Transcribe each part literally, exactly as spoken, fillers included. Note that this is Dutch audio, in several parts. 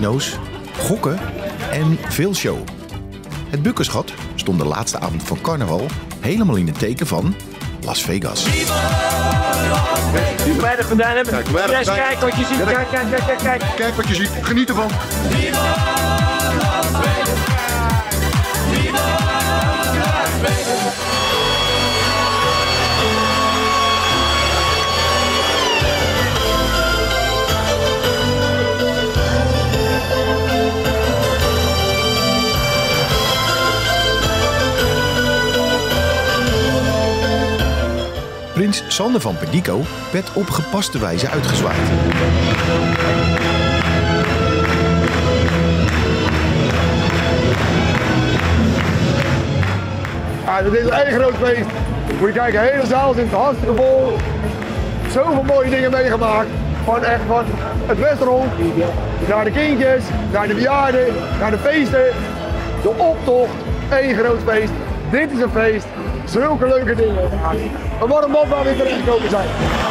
casino's, gokken en veel show. Het Bukkenschot stond de laatste avond van carnaval helemaal in het teken van Las Vegas. Hoe wij het gedaan hebben. Kijk, wij Yes, kijk wat je ziet. Ja, Kijk, kijk, kijk, kijk, kijk. Kijk wat je ziet, geniet ervan. Prins Sander van Perdico werd op gepaste wijze uitgezwaaid. Ja, dit is een één groot feest. Moet je kijken, de hele zaal zit hartstikke vol. Zoveel mooie dingen meegemaakt. Van echt van het restaurant, naar de kindjes, naar de bejaarden, naar de feesten. De optocht, één groot feest. Dit is een feest. Zulke leuke dingen. Een warm bad waar we in terechtgekomen zijn.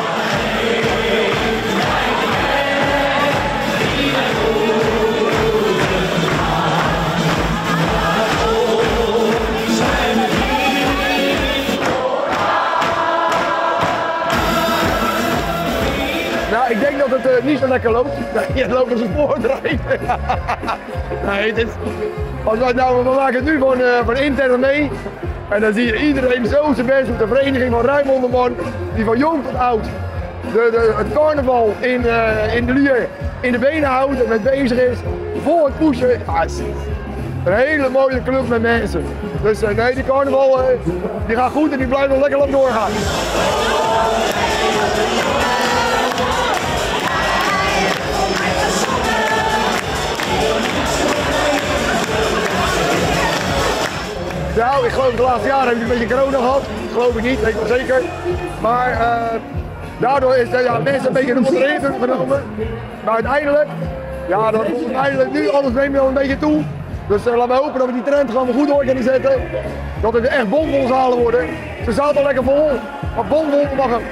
Nou, ik denk dat het uh, niet zo lekker loopt. Nee, het loopt als een voordraai. Nee, dit, als wij nou, we maken het nu van, uh, van intern mee. En dan zie je iedereen zo zijn best met de vereniging van ruim honderd man, die van jong tot oud de, de, het carnaval in, uh, in de lier in de benen houdt en met bezig is, voor het pushen. Ja, het is een hele mooie club met mensen. Dus uh, nee, die carnaval uh, die gaat goed en die blijft nog lekker lang doorgaan. Nou, ik geloof de laatste jaren heb ik een beetje corona gehad. Geloof ik niet, weet ik wel zeker. Maar uh, daardoor is uh, ja, mensen een beetje onder de invloed genomen. Maar uiteindelijk, ja, dan uiteindelijk nu alles neemt wel een beetje toe. Dus uh, laten we hopen dat we die trend gewoon weer goed door kunnen zetten. Dat het echt bomvol zalen worden. Ze zaten al lekker vol, maar bomvol mag hem.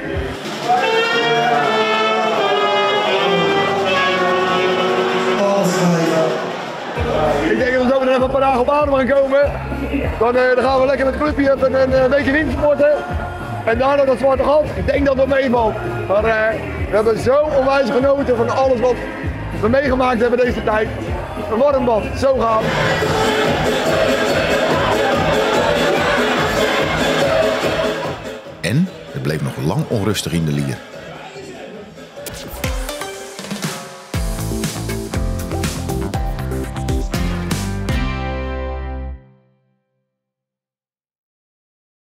Ik denk dat we zo meteen even een paar dagen op adem gaan komen. Dan, uh, dan gaan we lekker met het clubje even een uh, weekje wintersporten. En daarna dat zwarte gat, ik denk dat het meevalt. Maar uh, we hebben zo onwijs genoten van alles wat we meegemaakt hebben deze tijd. Een warm bad, zo gaaf. En het bleef nog lang onrustig in de lier.